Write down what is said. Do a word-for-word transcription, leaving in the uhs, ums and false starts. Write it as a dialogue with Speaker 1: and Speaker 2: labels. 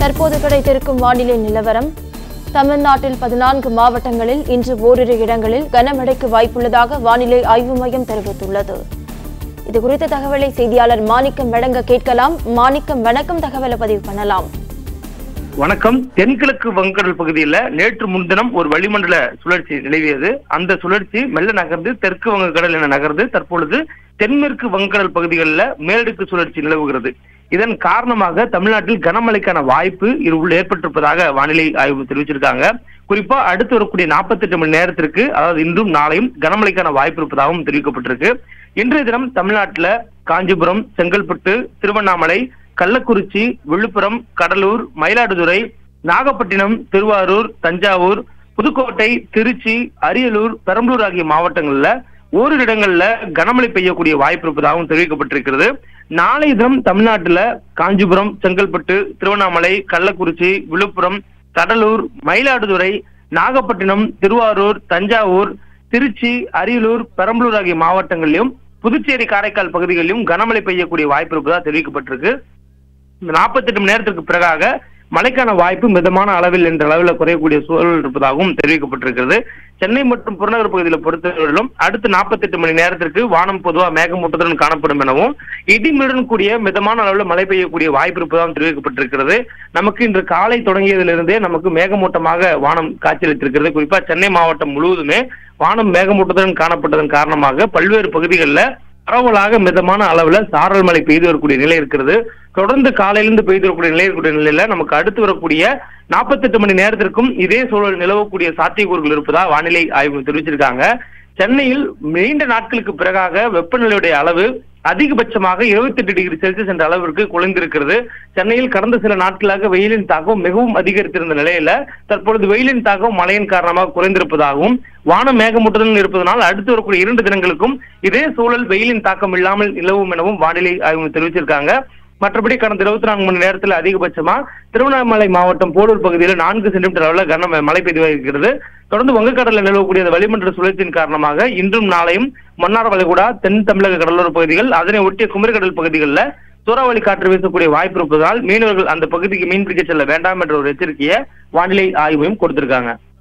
Speaker 1: தற்போது கிடைத்திருக்கும் வானிலை நிலவரம். தமிழ்நாட்டில் பதினான்கு மாவட்டங்களில் இன்று ஓரிரு இடங்களில் கனமழைக்கு வாய்ப்புள்ளதாக வானிலை ஆய்வு மையம் தெரிவித்துள்ளது. இதுகுறித்த தகவலை செய்தியாளர் மாணிக்கம் வழங்க கேட்கலாம். மாணிக்கம், வணக்கம். தகவலை பதிவு பண்ணலாம்.
Speaker 2: வணக்கம். தென்கிழக்கு வங்கக்கடல் பகுதியில் நேற்று முன்தினம் ஒரு வளிமண்டல சுழற்சி நிலவியது. அந்த சுழற்சி மெல்ல நகர்ந்து தெற்கு வங்கக்கடல் என நகர்ந்து தற்பொழுது தென்மேற்கு வங்கக்கடல் பகுதிகளில் மேலடுக்கு சுழற்சி நிலவுகிறது. இதன் காரணமாக தமிழ்நாட்டில் கனமழைக்கான வாய்ப்பு இதுக்குள் ஏற்பட்டிருப்பதாக வானிலை ஆய்வு தெரிவிச்சிருக்காங்க. குறிப்பா அடுத்து வரக்கூடிய நாற்பத்தி எட்டு மணி நேரத்திற்கு, அதாவது இன்றும் நாளையும் கனமழைக்கான வாய்ப்பு இருப்பதாகவும் தெரிவிக்கப்பட்டிருக்கு. இன்றைய தினம் தமிழ்நாட்டில் காஞ்சிபுரம், செங்கல்பட்டு, திருவண்ணாமலை, கள்ளக்குறிச்சி, விழுப்புரம், கடலூர், மயிலாடுதுறை, நாகப்பட்டினம், திருவாரூர், தஞ்சாவூர், புதுக்கோட்டை, திருச்சி, அரியலூர், பெரம்பலூர் ஆகிய மாவட்டங்கள்ல ஓரிரு இடங்கள்ல கனமழை பெய்யக்கூடிய வாய்ப்பு இருப்பதாகவும் தெரிவிக்கப்பட்டிருக்கிறது. நாளைய தினம் தமிழ்நாட்டுல காஞ்சிபுரம், செங்கல்பட்டு, திருவண்ணாமலை, கள்ளக்குறிச்சி, விழுப்புரம், கடலூர், மயிலாடுதுறை, நாகப்பட்டினம், திருவாரூர், தஞ்சாவூர், திருச்சி, அரியலூர், பெரம்பலூர் ஆகிய மாவட்டங்களிலும் புதுச்சேரி, காரைக்கால் பகுதிகளிலும் கனமழை பெய்யக்கூடிய வாய்ப்பு இருப்பதாக தெரிவிக்கப்பட்டிருக்கு. இந்த நாற்பத்தி எட்டு மணி நேரத்திற்கு பிறகாக மழைக்கான வாய்ப்பு மிதமான அளவில் என்ற அளவில் குறையக்கூடிய சூழல் இருப்பதாகவும் தெரிவிக்கப்பட்டிருக்கிறது. சென்னை மற்றும் புறநகர் பகுதியில் பொறுத்தவரையிலும் அடுத்த நாற்பத்தி எட்டு மணி நேரத்திற்கு வானம் பொதுவாக மேகமூட்டத்துடன் காணப்படும் எனவும் இடிமுடன் கூடிய மிதமான அளவில் மழை பெய்யக்கூடிய வாய்ப்பு இருப்பதாகவும் தெரிவிக்கப்பட்டிருக்கிறது. நமக்கு இன்று காலை தொடங்கியதிலிருந்தே நமக்கு மேகமூட்டமாக வானம் காட்சியளித்திருக்கிறது. குறிப்பா சென்னை மாவட்டம் முழுவதுமே வானம் மேகமூட்டத்துடன் காணப்பட்டதன் காரணமாக பல்வேறு பகுதிகளில் பரவலாக மிதமான அளவுல சாரல் மழை பெய்து வரக்கூடிய நிலை இருக்கிறது. தொடர்ந்து காலையிலிருந்து பெய்து வரக்கூடிய நிலை இருக்கக்கூடிய நிலையில நமக்கு அடுத்து வரக்கூடிய நாற்பத்தி எட்டு மணி நேரத்திற்கும் இதே சூழல் நிலவக்கூடிய சாத்தியக்கூறுகள் இருப்பதா வானிலை ஆய்வு தெரிவிச்சிருக்காங்க. சென்னையில் நீண்ட நாட்களுக்கு பிறகாக வெப்பநிலையுடைய அளவு அதிகபட்சமாக இருபத்தி எட்டு டிகிரி செல்சியஸ் என்ற அளவிற்கு குறைந்திருக்கிறது. சென்னையில் கடந்த சில நாட்களாக வெயிலின் தாக்கம் மிகவும் அதிகரித்திருந்த நிலையில தற்பொழுது வெயிலின் தாக்கம் மழையின் காரணமாக குறைந்திருப்பதாகவும் வானம் மேகமூட்டத்துடன் இருப்பதனால் அடுத்து வரக்கூடிய இரண்டு தினங்களுக்கும் இதே சூழல் வெயிலின் தாக்கம் இல்லாமல் நிலவும் எனவும் வானிலை ஆய்வு தெரிவிச்சிருக்காங்க. மற்றபடி கடந்த இருபத்தி நான்கு மணி நேரத்தில் அதிகபட்சமா திருவண்ணாமலை மாவட்டம் போலூர் பகுதியில் நான்கு சென்டிமீட்டர் அளவில் கன மழை பெய்து வருகிறது. தொடர்ந்து வங்கக்கடலில் நிலவக்கூடிய வளிமண்டல சுழற்சியின் காரணமாக இன்றும் நாளையும் மன்னார் வளைகுடா, தென் தமிழக கடலோர பகுதிகள், அதனை ஒட்டிய குமரிக்கடல் பகுதிகளில் சூறாவளி காற்று வீசக்கூடிய வாய்ப்பு இருப்பதால் மீனவர்கள் அந்த பகுதிக்கு மீன்பிடிக்க செல்ல வேண்டாம் என்ற ஒரு எச்சரிக்கையை வானிலை ஆய்வையும் கொடுத்திருக்காங்க.